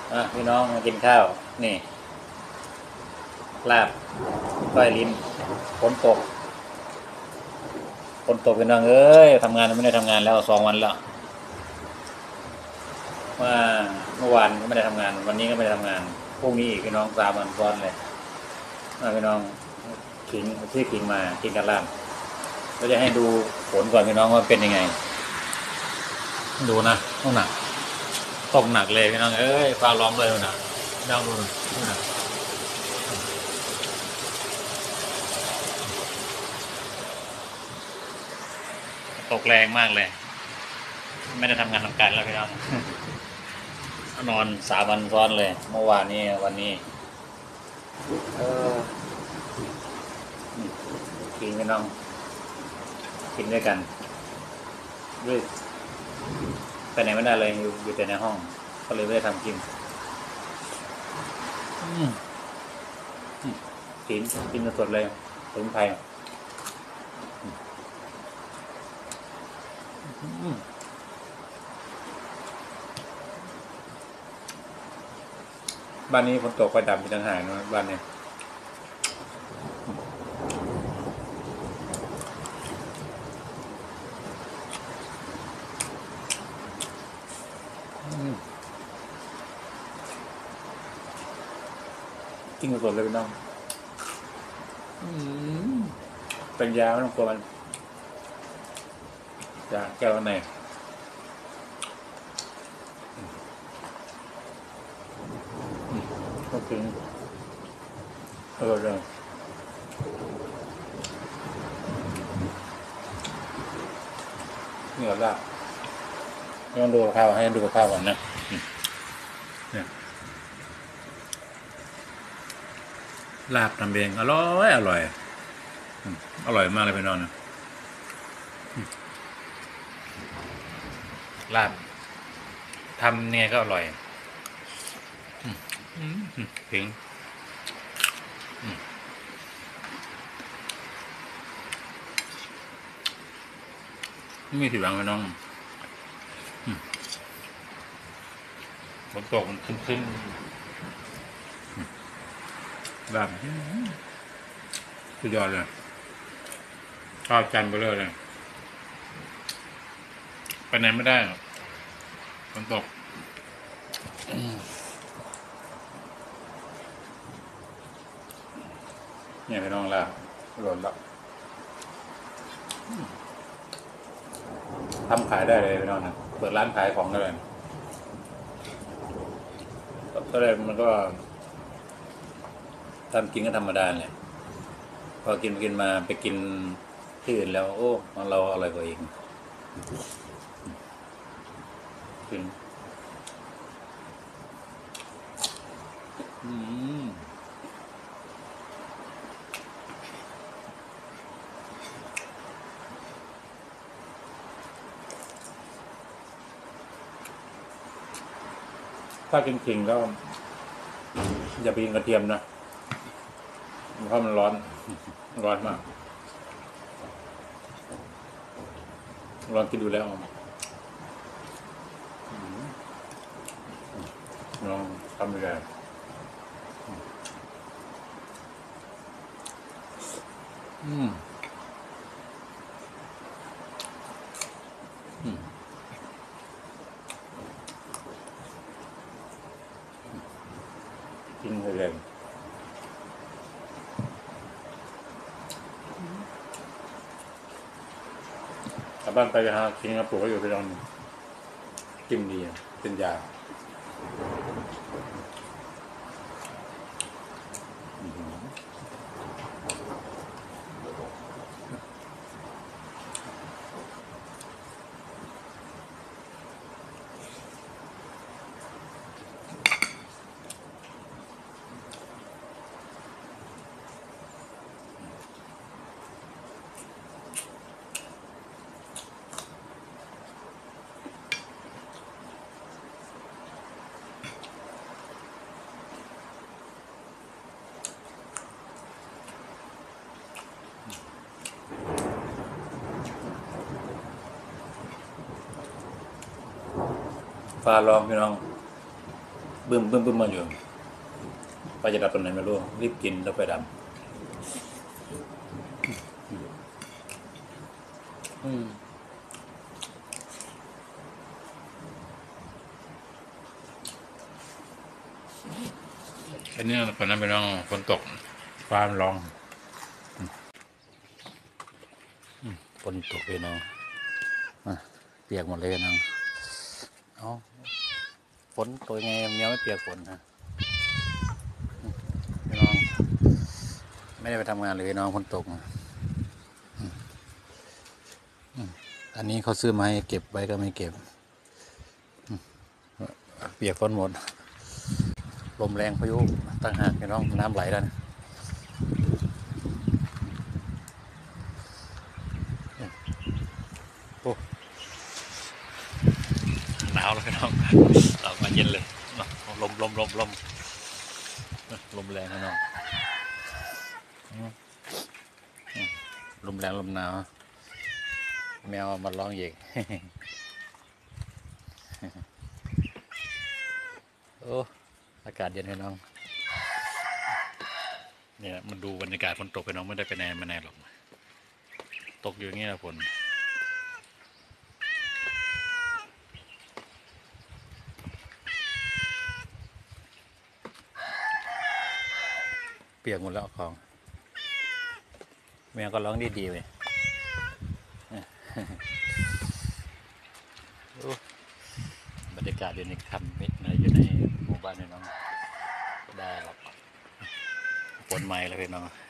พี่น้องมากินข้าวนี่ลาบก้อยลิ้นฝนตกพี่น้องเอ้ยทำงานไม่ได้ทำงานแล้ว2 วันแล้วว่าเมื่อวานก็ไม่ได้ทำงานวันนี้ก็ไม่ได้ทำงานพรุ่งนี้อีกพี่น้อง3 วันซ้อนเลยพี่น้องขิงชื่อขิงมากินกันล่างเราจะให้ดูฝนก่อนพี่น้องว่าเป็นยังไงดูนะต้องหนักตกหนักเลยพี่น้องเอ้ยฟ้าร้องเลยนะพี่น้องดูนะตกแรงมากเลยไม่ได้ทำงานทำการแล้วพี่น้องนอน3 วันซ้อนเลยเมื่อวานนี้วันนี้กินพี่น้องกินด้วยกันด้วยไปไหนไม่ได้เลยอยู่แต่ในห้องก็เลยไม่ได้ทำกินกินสดเลยถึงไทยบ้านนี้ฝนตกไฟดับมีต่างหากนะบ้านนี้กินสดเลยพี่น้องเป็นยาไม่ต้องกลัวมันยาแก้วไหนก็กินเลยนี่ก็ลาบต้องดูข้าวให้ดูข้าวก่อนนะเนี่ยลาบทำเองอร่อยอร่อยมากเลยพี่น้องนะลาบทำเนี่ยก็อร่อยถึงไม่มีผิดหวังพี่น้องฝนตกมันขึ้นแบบสุดยอดเลยข้าวจันทร์ไปเลยไปไหนไม่ได้ฝนตกเนี่ยพี่น้องละหล่นแล้วทำขายได้เลยพี่น้องนะเปิดร้านขายของได้เลยก็เลยมันก็ทำกินก็ธรรมดาเลยพอกินมาไปกินที่อื่นแล้วโอ้ของเราอร่อยกว่าเองกินถ้ากินขิงก็อย่าไปกินกระเทียมนะเพราะมันร้อนมากลองกินดูแล้วลองทำดูได้กินเลยกลับบ้านไปหากินกระปุกก็อยู่ไปลองกินดีเป็นยาฟ้าร้องพี่น้องบึ้มมาอยู่ไฟจะดับตอนไหนไม่รู้รีบกินแล้วไฟดับแค่นี้ก่อนนั้นไปน้องฝนตกฟ้าร้องฝนตกเลยน้องเปียกหมดเลยน้องเอาฝนตัวไงเมียไม่เปียกฝนนะพี่น้องไม่ได้ไปทำงานเลยน้องฝนตกอันนี้เขาซื้อมาให้เก็บไว้ก็ไม่เก็บเปียกฝนหมดลมแรงพายุต่างหากพี่น้องน้ำไหลแล้วโอ้หนาวแล้วพี่น้องเรามาเย็นเลยลมแรงพี่น้องลมแรงลมหนาวแมวมาร้องเยกโอ้อากาศเย็นพี่น้องเนี่ยมันดูบรรยากาศฝนตกพี่น้องไม่ได้ไปไหนมาไหนหรอกตกอยู่อย่างนี้นะฝนเปียกหมดแล้วของแมวก็ร้องดีๆเลยบรรยากาศอยู่ในคำมิตรอยู่ในหมู่บ้านพี่น้องได้หรอกฝนใหม่แล้วพี่น้อง